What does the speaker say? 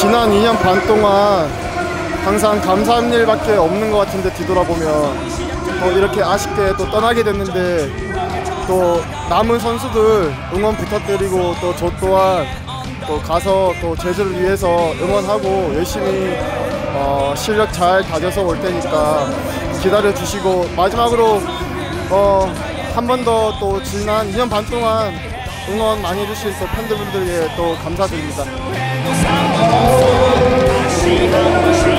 지난 2년 반 동안 항상 감사한 일밖에 없는 것 같은데 뒤돌아보면 또 이렇게 아쉽게 또 떠나게 됐는데 또 남은 선수들 응원 부탁드리고 또 저 또한 또 가서 또 제주를 위해서 응원하고 열심히 실력 잘 다져서 올 테니까 기다려 주시고 마지막으로 한 번 더 또 지난 2년 반 동안 응원 많이 해주신 또 팬들분들께 또 감사드립니다.